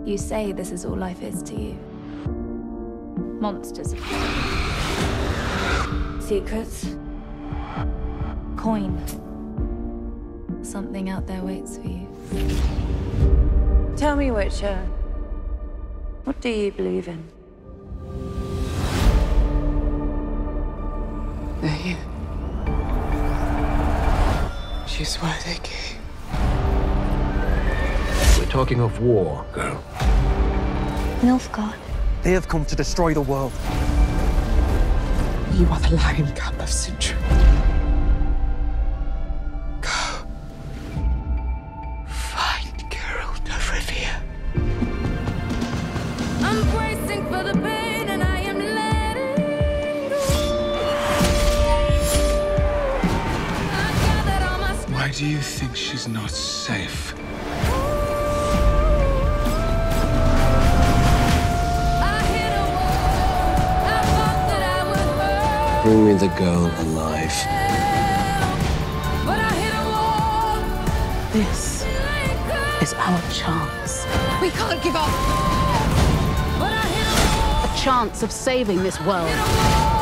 You say this is all life is to you. Monsters. Secrets. Coin. Something out there waits for you. Tell me, Witcher, what do you believe in? They're here. She's why they came. We're talking of war, girl. Nilfgaard. They have come to destroy the world. You are the lion cub of Sintra. Go. Find Geralt of Rivia. I'm bracing for the pain and I am letting go. I gathered all my strength. Why do you think she's not safe? Bring me the girl alive. This is our chance. We can't give up. A chance of saving this world.